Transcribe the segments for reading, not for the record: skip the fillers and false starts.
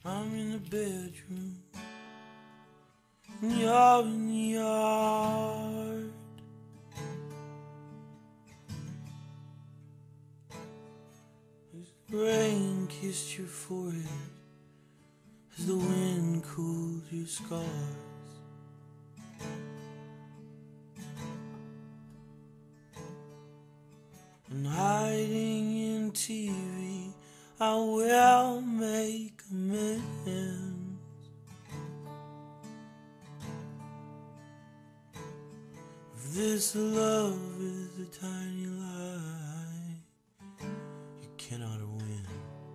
I'm in the bedroom, and you're in the yard. As the rain kissed your forehead, as the wind cooled your scars. And hiding in TV, I will make amends. If this love is a tiny lie, you cannot win.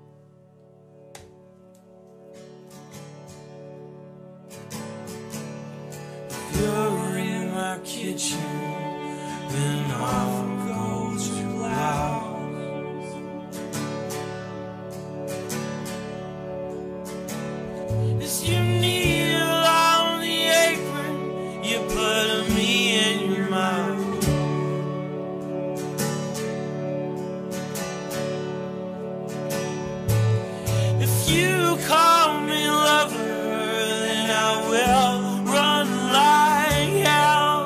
If you're in my kitchen, then I'll go too loud. As you kneel on the apron, you put me in your mouth. If you call me lover, then I will run like hell.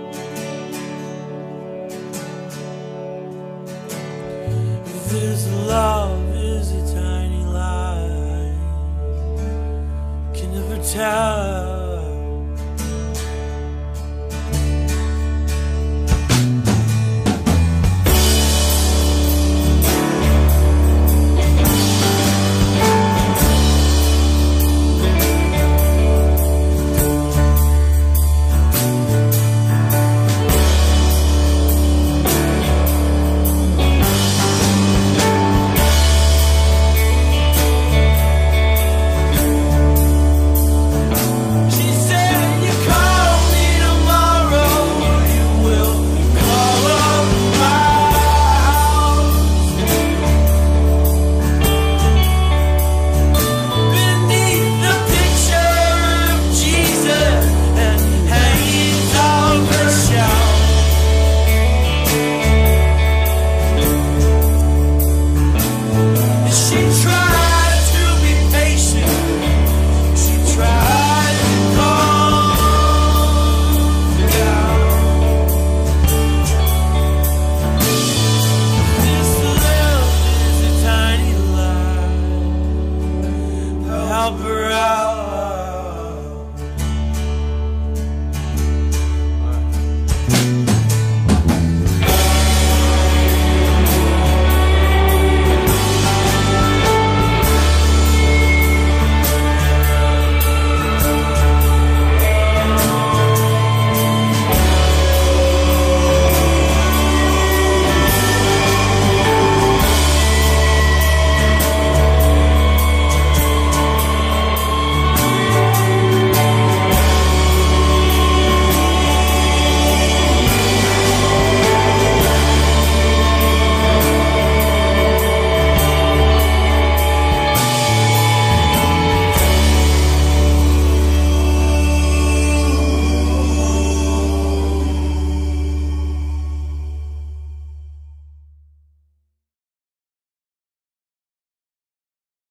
If this love is a tiny lie, can never tell.